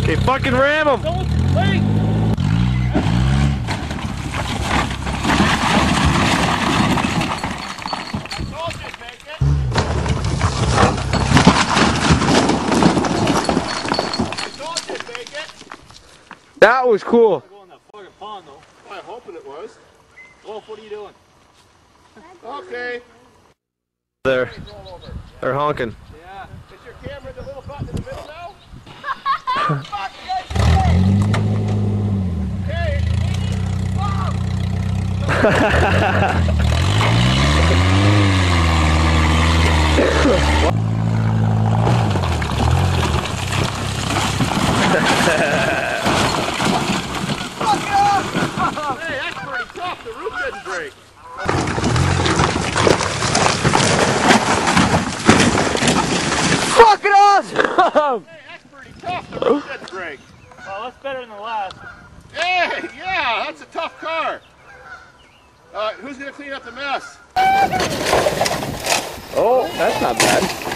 Okay, fucking ram him! Don't wait! That was cool. Go in that fucking pond though. I'm hoping it was. Wolf, what are you doing? Okay. They're honking. Yeah. Is your camera the little button in the middle now? Fuck, you guys are Hey! Hey, that's pretty tough. The roof didn't break. Fucking awesome! Hey, that's pretty tough. The roof didn't break. Well, that's better than the last. Hey, yeah, that's a tough car. Who's gonna clean up the mess? Oh, that's not bad.